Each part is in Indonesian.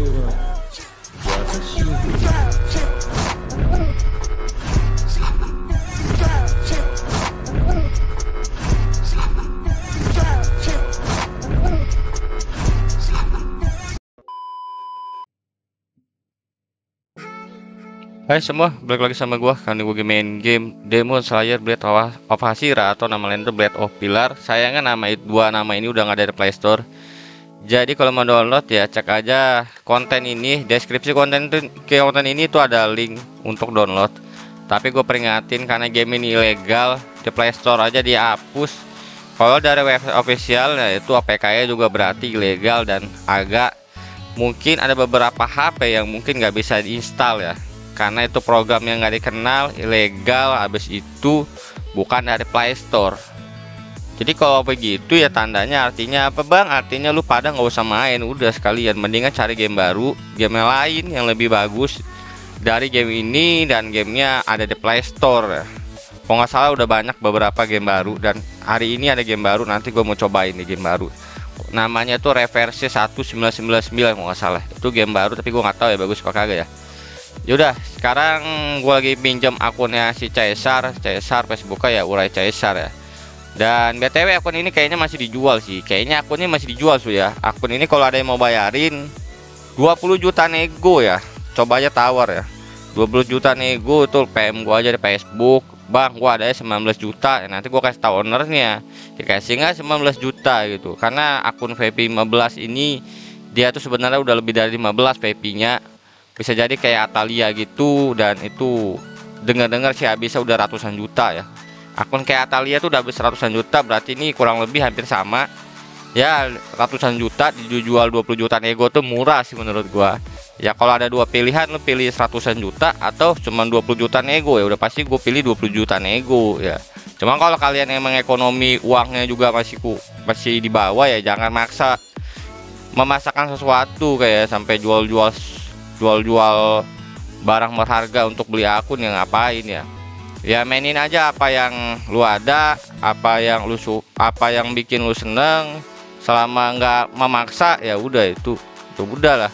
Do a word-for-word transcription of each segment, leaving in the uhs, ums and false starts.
Hai semua, balik lagi sama gua. Kali gue main game Demon Slayer Blade of Hashira atau nama lain itu Blade of Pillar. Sayangnya nama itu, dua nama ini udah nggak ada di Play Store. Jadi kalau mau download ya cek aja konten ini, deskripsi konten itu, ke konten ini tuh ada link untuk download. Tapi gue peringatin karena game ini ilegal, di Play Store aja dihapus. Kalau dari website official ya itu A P K-nya juga berarti ilegal dan agak mungkin ada beberapa H P yang mungkin nggak bisa diinstal ya. Karena itu program yang nggak dikenal, ilegal, habis itu bukan dari Play Store. Jadi kalau begitu ya tandanya artinya apa bang? Artinya lu pada nggak usah main, udah sekalian mendingan cari game baru, game yang lain yang lebih bagus dari game ini dan gamenya ada di Play Store. Kalau nggak salah udah banyak beberapa game baru dan hari ini ada game baru, nanti gue mau cobain nih game baru. Namanya tuh Reverse seribu sembilan ratus sembilan puluh sembilan kalau nggak salah. Itu game baru tapi gue nggak tahu ya bagus apa kagak ya. Yaudah, sekarang gue lagi pinjam akunnya si Caesar, Caesar Facebooknya ya Urai Caesar ya. Dan B T W akun ini kayaknya masih dijual sih. Kayaknya akun ini masih dijual tuh ya. Akun ini kalau ada yang mau bayarin dua puluh juta nego ya. Coba aja tawar ya. dua puluh juta nego tuh P M gue aja di Facebook. Bang, gua ada sembilan belas juta. Ya, nanti gua kasih tahu ownernya. Dikasih nggak sembilan belas juta gitu. Karena akun V P lima belas ini dia tuh sebenarnya udah lebih dari lima belas V P-nya. Bisa jadi kayak Atalia gitu, dan itu dengar-dengar sih habisnya udah ratusan juta ya. Akun kayak Atalia tuh udah habis ratusan juta, berarti ini kurang lebih hampir sama ya. Ratusan juta dijual dua puluh juta nego tuh murah sih menurut gua ya. Kalau ada dua pilihan, lu pilih ratusan juta atau cuma dua puluh juta nego ya udah pasti gue pilih dua puluh juta nego ya. Cuma kalau kalian emang ekonomi uangnya juga masih ku masih di bawah ya, jangan maksa memasakkan sesuatu kayak sampai jual-jual jual-jual barang berharga untuk beli akun, yang ngapain ya. Ya mainin aja apa yang lu ada, apa yang lu su apa yang bikin lu seneng, selama nggak memaksa ya udah itu itu udah lah.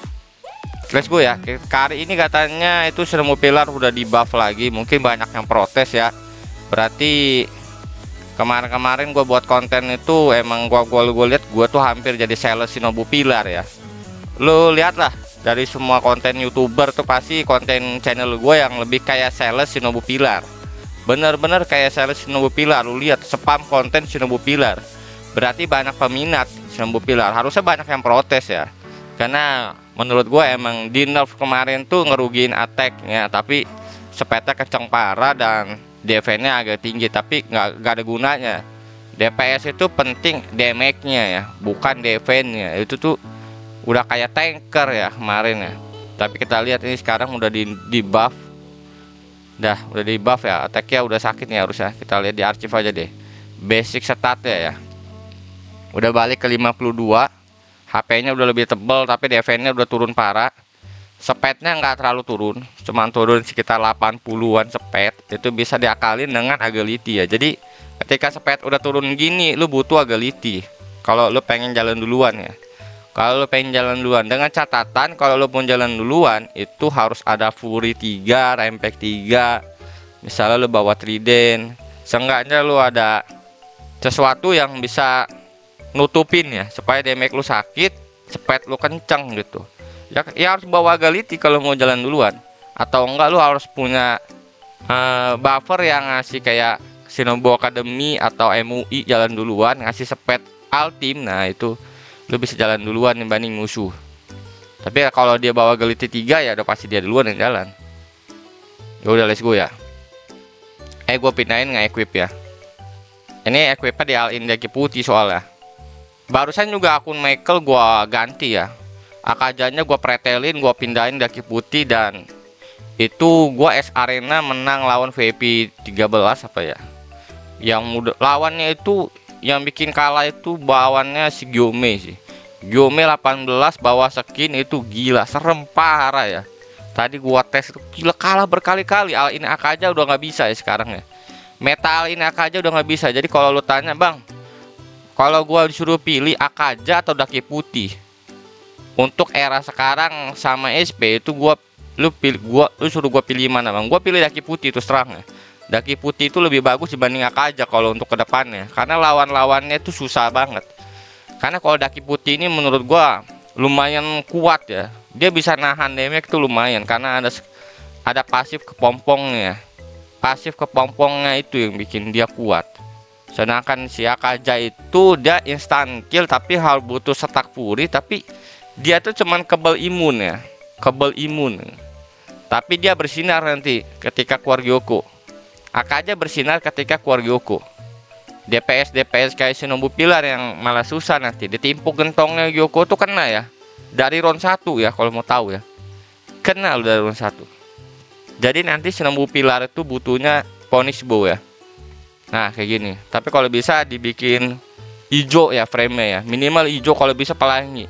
Let's go ya. Kali ini katanya itu Seribu Pilar udah di buff lagi, mungkin banyak yang protes ya. Berarti kemarin-kemarin gue buat konten itu emang gua gua gue lihat gua tuh hampir jadi sales Shinobu Pilar ya. Lu lihat lah, dari semua konten YouTuber tuh pasti konten channel gue yang lebih kayak sales Shinobu Pilar. Bener-bener kayak sales Shinobu Pilar. Lu lihat spam konten Shinobu Pilar. Berarti banyak peminat Shinobu Pilar. Harusnya banyak yang protes ya. Karena menurut gue emang di nerf kemarin tuh ngerugiin attack-nya, tapi speednya kenceng parah dan defense-nya agak tinggi, tapi nggak nggak ada gunanya. D P S itu penting damage-nya ya, bukan defense-nya. Itu tuh udah kayak tanker ya kemarin ya. Tapi kita lihat ini sekarang udah di, di buff. Dah udah di buff ya. Attack-nya udah sakit nih harusnya. Kita lihat di archive aja deh. Basic stat-nya ya. Udah balik ke lima puluh dua. H P-nya udah lebih tebel tapi defense-nya udah turun parah. Speed-nya nggak terlalu turun, cuman turun sekitar delapan puluhan speed. Itu bisa diakalin dengan agility ya. Jadi ketika speed udah turun gini, lu butuh agility kalau lu pengen jalan duluan ya. Kalau lo pengen jalan duluan, dengan catatan kalau lo pun jalan duluan itu harus ada Fury tiga, Rampage tiga. Misalnya lo bawa Trident, seenggaknya lo ada sesuatu yang bisa nutupin ya, supaya damage lo sakit, speed lo kenceng gitu. Ya, ya harus bawa agility kalau mau jalan duluan. Atau enggak lo harus punya uh, buffer yang ngasih kayak Shinobu Academy atau M U I jalan duluan, ngasih speed ultim. Nah itu lu bisa jalan duluan dibanding musuh. Tapi ya, kalau dia bawa agility tiga ya udah pasti dia duluan yang jalan. Ya udah let's go ya. Eh gue pindahin nge-equip ya. Ini equipnya di all-in daki putih soalnya. Barusan juga akun Michael gue ganti ya. Akajanya gue pretelin, gue pindahin daki putih, dan itu gue S Arena menang lawan V P tiga belas apa ya. Yang muda, lawannya itu yang bikin kalah itu bawannya si Gyome sih. Gyome delapan belas bawa skin itu gila, serem parah ya. Tadi gua tes itu gila, kalah berkali-kali. Al ini ak aja udah nggak bisa ya sekarang ya. Metal ini ak aja udah nggak bisa. Jadi kalau lu tanya bang, kalau gua disuruh pilih ak aja atau daki putih, Untuk era sekarang sama S P itu gua lu pilih gua lu suruh gua pilih mana bang? Gua pilih Daki Putih itu serang ya. Daki Putih itu lebih bagus dibanding Akaja kalau untuk kedepannya, karena lawan-lawannya itu susah banget. Karena kalau Daki Putih ini menurut gua lumayan kuat ya. Dia bisa nahan damage itu lumayan karena ada ada pasif kepompongnya. Pasif kepompongnya itu yang bikin dia kuat. Sedangkan si Akaja itu dia instant kill tapi hal butuh setak puri, tapi dia tuh cuman kebal imun ya. Kebal imun. Tapi dia bersinar nanti ketika keluar Gyoko. Akaja bersinar ketika keluar Gyoko. D P S D P S kayak Shinobu Pilar yang malah susah nanti. Ditimpuk gentongnya Gyoko tuh kena ya. Dari round satu ya kalau mau tahu ya. Kena lu dari round satu. Jadi nanti Shinobu Pilar itu butuhnya punish bow ya. Nah kayak gini. Tapi kalau bisa dibikin hijau ya frame-nya ya. Minimal hijau kalau bisa pelangi.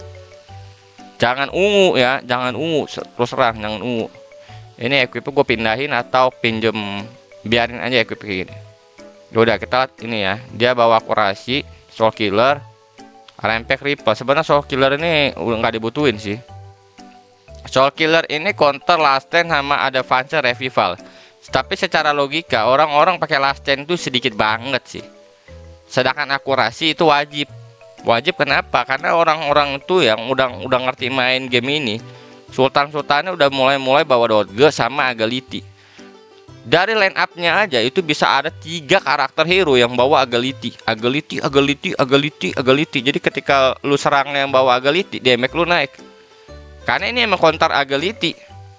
Jangan ungu ya. Jangan ungu. Terus terang jangan ungu. Ini equip gue pindahin atau pinjem. Biarin aja equip kayak gini. Udah kita lihat ini ya. Dia bawa akurasi, soul killer, rampage ripple. Sebenarnya soul killer ini udah nggak dibutuhin sih. Soul killer ini counter last stand sama ada advance revival. Tapi secara logika orang-orang pakai last stand itu sedikit banget sih. Sedangkan akurasi itu wajib. Wajib kenapa? Karena orang-orang itu yang udah udah ngerti main game ini, sultan-sultannya udah mulai-mulai bawa dodge sama agility. Dari line up-nya aja itu bisa ada tiga karakter hero yang bawa agility, agility, agility, agility, agility. Jadi ketika lu serang yang bawa agility, damage lu naik. Karena ini emang counter agility.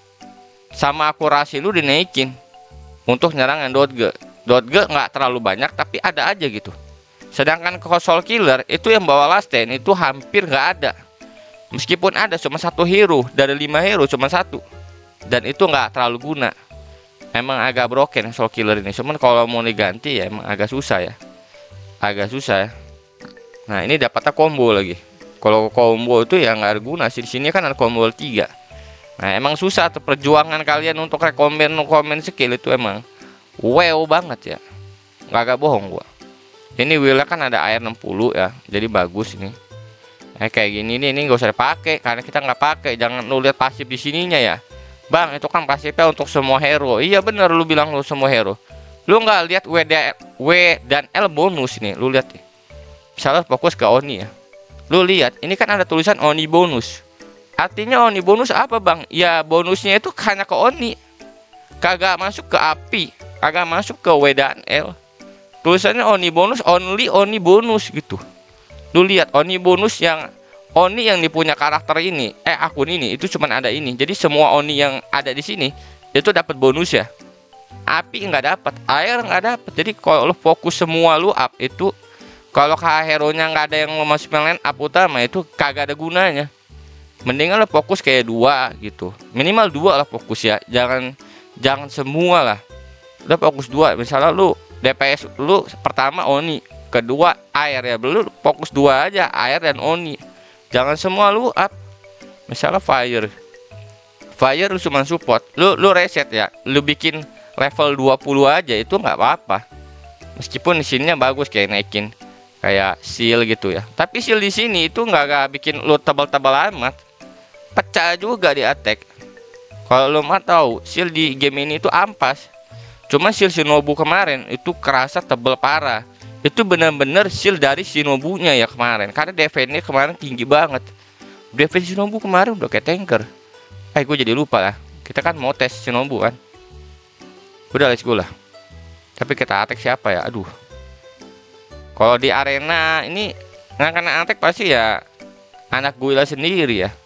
Sama akurasi lu dinaikin untuk nyerang yang dodge. Dodge nggak terlalu banyak tapi ada aja gitu. Sedangkan ke soul killer itu yang bawa last stand itu hampir nggak ada. Meskipun ada cuma satu hero dari lima hero cuma satu. Dan itu nggak terlalu guna. Emang agak broken soul killer ini. Cuman kalau mau diganti ya emang agak susah ya. Agak susah ya. Nah ini dapatnya combo lagi. Kalau combo itu ya nggak ada guna sih. Di sini kan ada combo tiga. Nah emang susah tuh perjuangan kalian untuk rekomen rekomen skill itu emang wow banget ya. Nggak agak bohong gua. Ini wheelnya kan ada air enam puluh ya. Jadi bagus ini. Eh kayak gini nih ini nggak usah dipakai karena kita nggak pakai. Jangan lu lihat pasif di sininya ya. Bang itu kan pasifnya untuk semua hero. Iya bener lu bilang lu semua hero. Lu nggak lihat W, W dan L bonus nih. Lu lihat nih. Misalnya fokus ke Oni ya. Lu lihat, ini kan ada tulisan Oni bonus. Artinya Oni bonus apa bang? Ya bonusnya itu hanya ke Oni. Kagak masuk ke api. Kagak masuk ke W dan L. Tulisannya Oni bonus, only Oni bonus gitu. Lu lihat Oni bonus yang Oni yang dipunya karakter ini, eh akun ini itu cuman ada ini. Jadi semua Oni yang ada di sini itu dapat bonus ya. Api nggak dapat, air nggak dapat. Jadi kalau lu fokus semua lu up itu, kalau K hero nya nggak ada yang mau masuk line up utama itu kagak ada gunanya. Mendingan lo fokus kayak dua gitu, minimal dua lah fokus ya. Jangan jangan semua lah. Udah fokus dua. Misalnya lu D P S lu pertama Oni, kedua air ya. Lu fokus dua aja, air dan Oni. Jangan semua lu up. Misalnya fire, fire lu cuma support. Lu lu reset ya. Lu bikin level dua puluh aja itu nggak apa-apa. Meskipun di sininya bagus kayak naikin kayak seal gitu ya. Tapi seal di sini itu nggak nggak bikin lu tebal-tebal amat. Pecah juga di attack. Kalau lu mau tahu, seal di game ini itu ampas. Cuma seal Shinobu kemarin itu kerasa tebel parah. Itu benar-benar seal dari Shinobunya ya kemarin. Karena defense-nya kemarin tinggi banget. Defense Shinobu kemarin udah kayak tanker. Eh gue jadi lupa lah. Kita kan mau tes Shinobu kan. Udah let's go lah. Tapi kita attack siapa ya? Aduh. Kalau di arena ini nggak kena attack pasti ya anak Guila sendiri ya.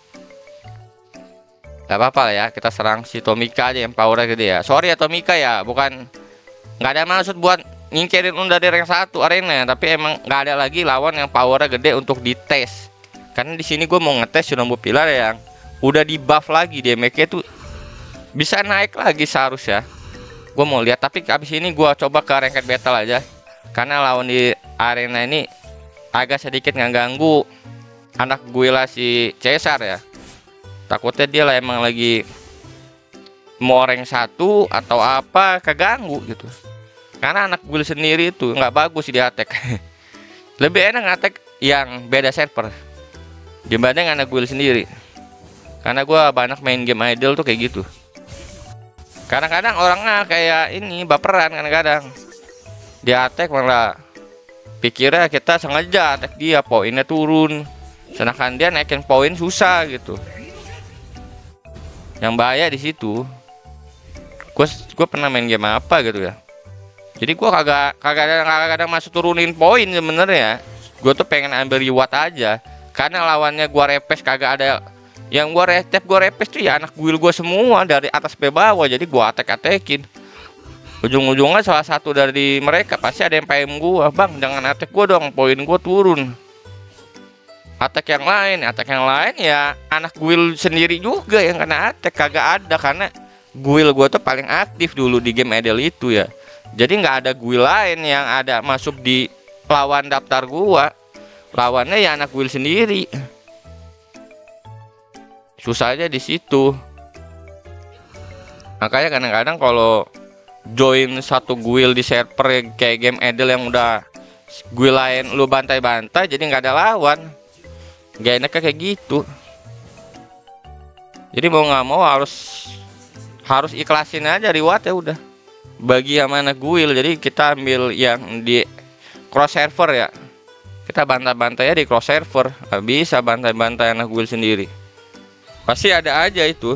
Gak apa-apa lah ya, kita serang si Tomika aja yang powernya gede ya. Sorry ya Tomika ya, bukan nggak ada maksud buat nyingkirin lu dari rank satu arena, tapi emang nggak ada lagi lawan yang powernya gede untuk dites. Karena di sini gue mau ngetes Shinobu Pilar yang udah di buff lagi, damage-nya tuh bisa naik lagi seharusnya. Gue mau lihat, tapi abis ini gue coba ke ranked battle aja. Karena lawan di arena ini agak sedikit ngeganggu anak Guila si Caesar ya. Takutnya dia lah emang lagi mau rank satu atau apa keganggu gitu. Karena anak gue sendiri itu nggak bagus di attack. Lebih enak attack yang beda server. dibanding anak guild sendiri. Karena gua banyak main game idle tuh kayak gitu. Kadang-kadang orangnya kayak ini baperan, kadang-kadang dia attack malah pikirnya kita sengaja attack dia, poinnya turun, sedangkan dia naikin poin susah gitu. Yang bahaya di situ. Gue gue pernah main game apa gitu ya. Jadi gue kagak kagak ada kagak ada masuk turunin poin sebenarnya. Gue tuh pengen ambil reward aja. Karena lawannya gue repes kagak ada. Yang gue retep gue repes tuh ya anak guild gue semua dari atas ke bawah. Jadi gue attack-attackin. Ujung-ujungnya salah satu dari mereka pasti ada yang P M gue, bang jangan attack gue dong, poin gue turun. Attack yang lain, attack yang lain ya anak guild sendiri juga yang kena attack, kagak ada karena guild gue tuh paling aktif dulu di game idle itu ya. Jadi nggak ada guild lain yang ada masuk di lawan daftar gua. Lawannya ya anak guild sendiri. Susahnya di situ. Makanya kadang-kadang kalau join satu guild di server kayak game idle yang udah guild lain lu bantai-bantai jadi nggak ada lawan. Gak enaknya kayak gitu. Jadi mau nggak mau harus harus ikhlasin aja reward ya udah. Bagi yang mana guild, jadi kita ambil yang di cross server ya. Kita bantai-bantai ya di cross server. Gak bisa bantai-bantai anak guild sendiri. Pasti ada aja itu.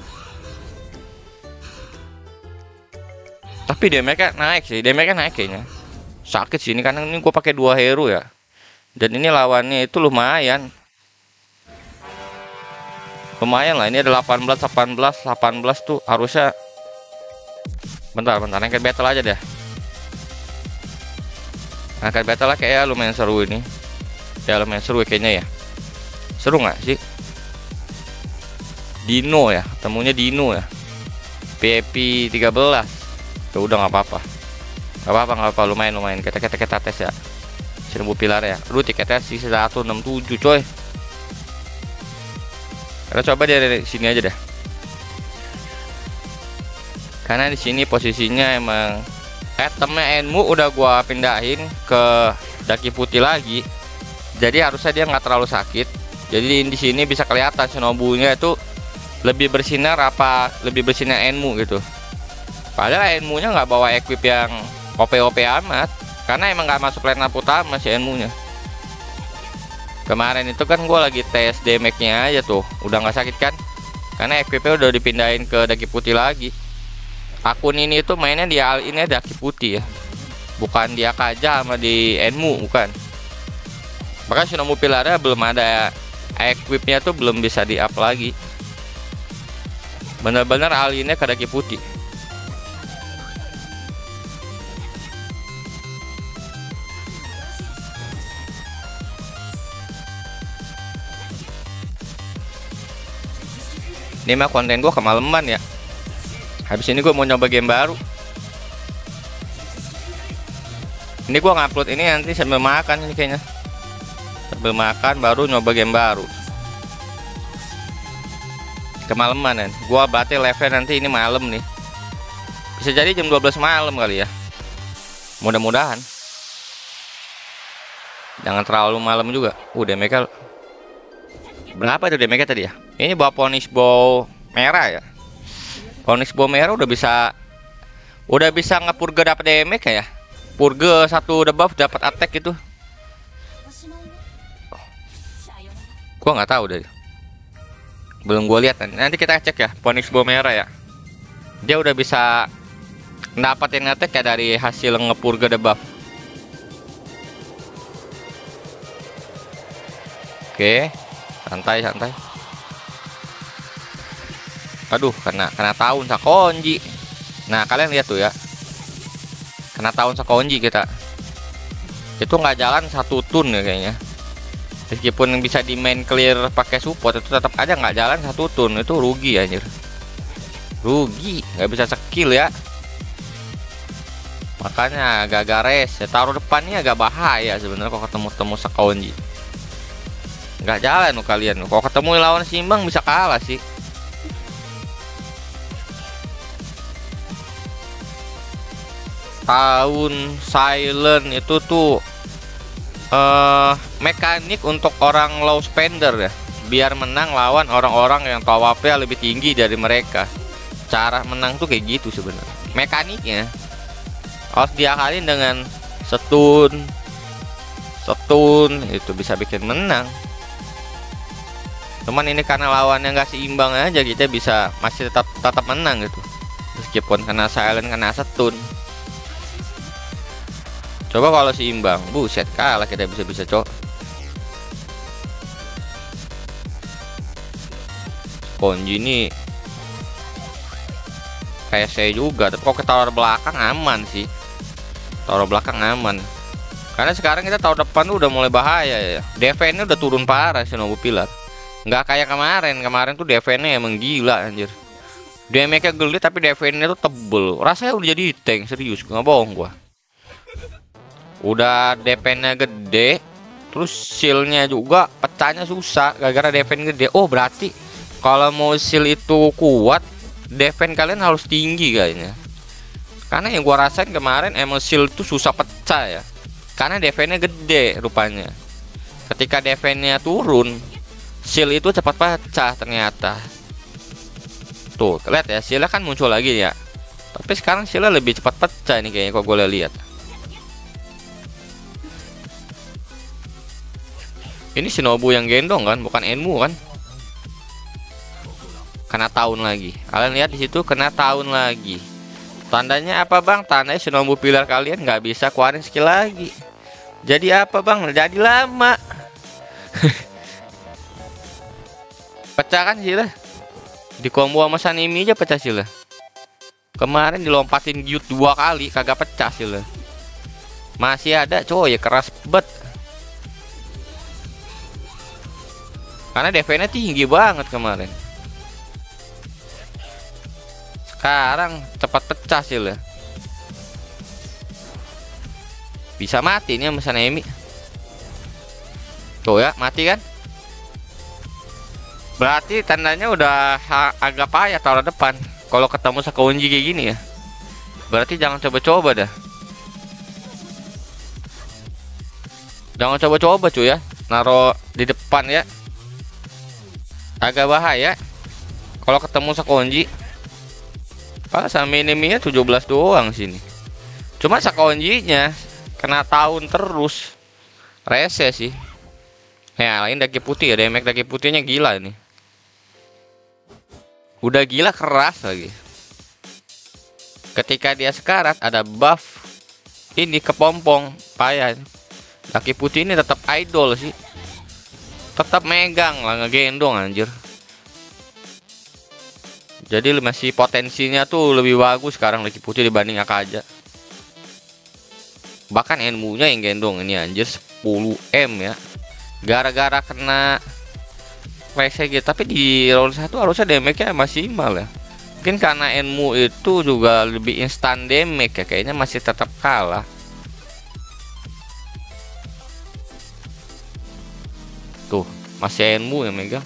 Tapi damage-nya naik sih, damage-nya naik kayaknya. Sakit sih ini karena ini gue pakai dua hero ya. Dan ini lawannya itu lumayan. Lumayan lah, ini ada delapan belas, delapan belas, delapan belas tuh harusnya. Bentar, bentar, angkat battle aja deh. Angkat battle lah kayak lumayan seru ini. Ya lumayan seru kayaknya ya. Seru nggak sih? Dino ya, temunya Dino ya. P P tiga belas. Ya udah nggak apa-apa. Nggak apa-apa, nggak apa-apa, lumayan lumayan. Kita kita kita tes ya. Seribu pilar ya. Lu tiketnya sih seratus enam puluh tujuh coy. Kita coba dari sini aja deh. Karena di sini posisinya emang itemnya Enmu udah gua pindahin ke daki putih lagi. Jadi harusnya dia nggak terlalu sakit. Jadi di sini bisa kelihatan Shinobu-nya itu lebih bersinar apa lebih bersinar Enmu gitu. Padahal Enmu-nya nggak bawa equip yang O P-O P amat. Karena emang nggak masuk line up utama si Enmu-nya. Kemarin itu kan gue lagi tes damage-nya aja tuh, udah nggak sakit kan? Karena equipnya udah dipindahin ke daki putih lagi. Akun ini tuh mainnya di al ini daki putih ya, bukan dia kaja sama di Enmu, bukan. Bahkan Shinobu pilarnya belum ada equipnya tuh belum bisa di up lagi. Bener-bener alinnya ke daki putih. Ini mah konten gue kemalaman ya. Habis ini gue mau nyoba game baru. Ini gue ngupload ini nanti sambil makan ini kayaknya. Sambil makan baru nyoba game baru. Kemalaman kan. Gue berarti level nanti ini malam nih. Bisa jadi jam dua belas malam kali ya. Mudah-mudahan. Jangan terlalu malam juga. Udah Michael. Berapa itu damage tadi ya? Ini bawa Punish Bow merah ya. Punish Bow merah udah bisa udah bisa ngepurge dapat damage ya. Purge satu debuff dapat attack gitu. Gua nggak tahu deh. Belum gua lihat nanti kita cek ya Punish Bow merah ya. Dia udah bisa dapatin attack ya dari hasil ngepurge debuff. Oke. Santai santai. Aduh, kena kena tahun Sakonji. Nah, kalian lihat tuh ya. Kena tahun Sakonji kita. Itu nggak jalan satu tun ya kayaknya. Meskipun bisa di main clear pakai support itu tetap aja nggak jalan satu tun. Itu rugi anjir. Rugi, nggak bisa skill ya. Makanya agak-agak res. Ya, taruh depannya agak bahaya sebenarnya kalau ketemu-temu Sakonji. Nggak jalan tuh kalian. Kalau ketemu lawan seimbang bisa kalah sih. Tahun silent itu tuh uh, mekanik untuk orang low spender ya, biar menang lawan orang-orang yang tawafnya lebih tinggi dari mereka. Cara menang tuh kayak gitu sebenarnya. Mekaniknya harus diakalin dengan stun, stun itu bisa bikin menang. Cuman ini karena lawannya nggak seimbang aja, kita bisa masih tetap tetap menang gitu, meskipun kena silent, kena stun. Coba kalau seimbang, buset kalah kita bisa-bisa cok. Konji ini kayak saya juga, tapi kalau ke tower belakang aman sih. Tower belakang aman. Karena sekarang kita tower depan tuh udah mulai bahaya ya. Defense-nya udah turun parah Shinobu Pilar. Nggak kayak kemarin. Kemarin tuh defense-nya emang gila anjir. Damage-nya gede tapi defense-nya tuh tebel. Rasanya udah jadi tank serius, nggak bohong gua. Udah defense-nya gede, terus shield-nya juga pecahnya susah gara-gara defense gede. Oh berarti kalau mau shield itu kuat, defense kalian harus tinggi kayaknya. Karena yang gua rasain kemarin emang shield itu susah pecah ya, karena defense-nya gede rupanya. Ketika defense-nya turun, shield itu cepat pecah ternyata. Tuh lihat ya, shield kan muncul lagi ya, tapi sekarang shield lebih cepat pecah nih kayaknya kalau gue lihat. Ini Shinobu yang gendong kan, bukan Enmu kan? Kena tahun lagi. Kalian lihat di situ kena tahun lagi. Tandanya apa bang? Tandanya Shinobu Pilar kalian nggak bisa keluarin skill lagi. Jadi apa bang? Jadi lama. Pecah kan sih lah. Di combo sama Sanemi aja pecah sih lah. Kemarin dilompatin Gyut dua kali kagak pecah sih lah. Masih ada coy ya, keras bet. Karena defense-nya tinggi banget kemarin. Sekarang cepat pecah sih lah. Bisa mati nih sama Sanemi. Tuh ya, mati kan? Berarti tandanya udah agak payah tower depan. Kalau ketemu Sakonji kayak gini ya, berarti jangan coba-coba dah. Jangan coba-coba cuy ya, naro di depan ya. Agak bahaya kalau ketemu Sakonji. Pas sama enemy-nya tujuh belas doang sini. Cuma Sakonji-nya kena tahun terus. Rese sih. Ya, lain daki putih ya, damage daki putihnya gila ini. Udah gila keras lagi. Ketika dia sekarat ada buff ini kepompong payah. Daki putih ini tetap idol sih. Tetap megang lah, ngegendong anjir. Jadi masih potensinya tuh lebih bagus sekarang Daki Putih dibanding Akaja. Bahkan Enmu-nya yang gendong ini anjir sepuluh M ya. Gara-gara kena W C G, tapi di round satu harusnya damage-nya masih maksimal ya. Mungkin karena Enmu itu juga lebih instan damage ya, kayaknya masih tetap kalah. Tuh, masih Enmu yang megang.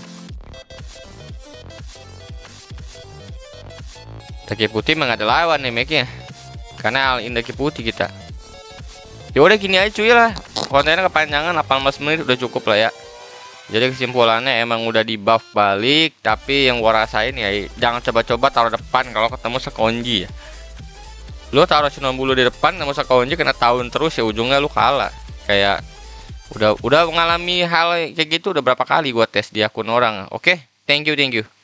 Daki Putih memang ada lawan nih make-nya. Karena all in Daki Putih kita. Ya udah gini aja cuy lah. Kontennya kepanjangan delapan belas menit udah cukup lah ya. Jadi kesimpulannya emang udah di buff balik, tapi yang gua rasain ya jangan coba-coba taruh depan kalau ketemu Sakonji ya. Lu taruh Shinobu lu di depan ketemu Sakonji kena tahun terus ya, ujungnya lu kalah. Kayak udah udah mengalami hal kayak gitu udah berapa kali gua tes di akun orang. Oke, thank you thank you.